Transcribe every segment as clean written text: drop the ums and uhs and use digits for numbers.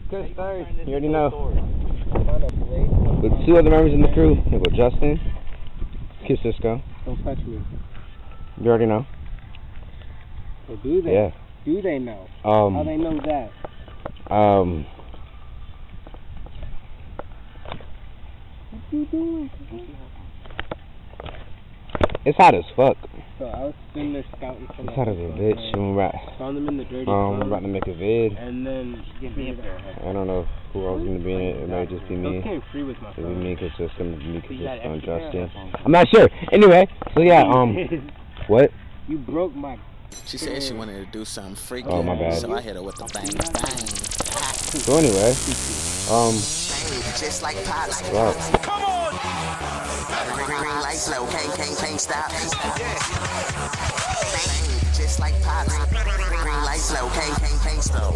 Kush3rd. You already know. With 2 other members in the crew. Here go Justin. Cisco. Don't touch me. You already know. Or do they? Yeah. Do they know? How they know that? What you doing? It's hot as fuck. So I was sitting there scouting for It's hot as a bitch. Found them in the dirty I'm about to make a vid. and then I don't know who else is gonna be in it. It might just be me. Those came free with my It'll be phone. me, cause it's gonna be me, cause it's Justin. I'm not sure. Anyway, so yeah, what? You broke my. She said she wanted to do something freaky. Oh, my bad. So I hit her with the bang bang. So anyway, Just like pops. wow. Come on. Green light slow, can't stop. Just like pops. Green light slow, can't stop.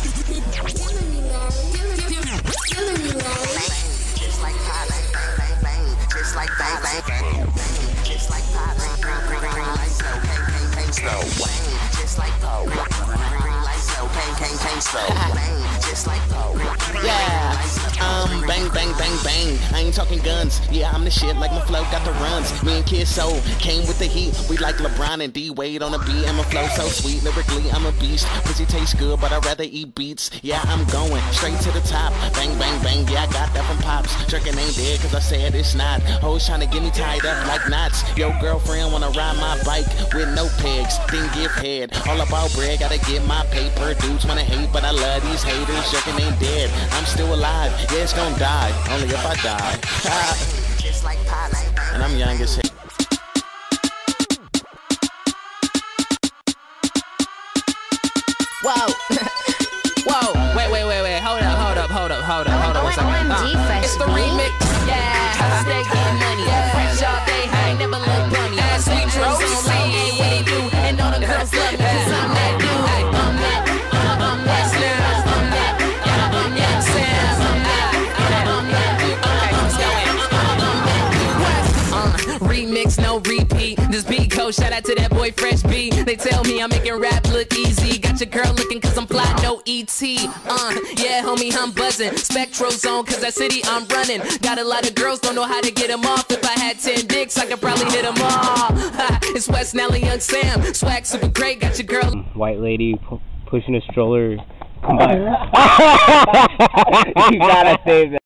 Just like pops. Just like bang. Just like pops. Green light slow, can't stop. Just like Poe. Green light slow, can't stop. Just like Poe. Yeah. Bang. I ain't talking guns. Yeah, I'm the shit like my flow got the runs. Me and Kid Soul came with the heat. We like LeBron and D-Wade on the beat. And my flow so sweet. Lyrically, I'm a beast. Pussy tastes good, but I'd rather eat beats. Yeah, I'm going straight to the top. Bang. Yeah, I got that from Pops. Jerkin ain't dead cause I said it's not. Hoes trying to get me tied up like knots. Yo, girlfriend wanna ride my bike with no pegs. Then give head. All about bread, gotta get my paper. Dudes wanna hate, but I love these haters. Jerkin ain't dead. I'm still alive. Yeah, it's gonna die. Only if I die. And I'm young as hell. Whoa. Whoa. Wait. Hold up. One second. It's the remix. Yeah. Stay getting money. Fresh all day. I ain't never look bunny. Sweet rose on like what they do. And all the girls love me cause I'm that dude. I'm that Sam. I'm that Sam. Remix, no repeat. This beat code, shout out to that boy Fresh B. They tell me I'm making rap look easy. Got your girl looking cause I'm fly, no ET. Yeah, homie, I'm buzzing. Spectro zone cause that city I'm running. Got a lot of girls, don't know how to get them off. If I had 10 dicks, I could probably hit them all. It's West Nelly, Young Sam. Swag super great, got your girl. White lady pushing a stroller. Come by. You gotta say that.